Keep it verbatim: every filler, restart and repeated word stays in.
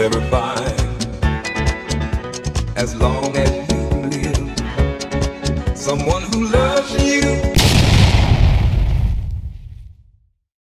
very fine. As long as you live, someone who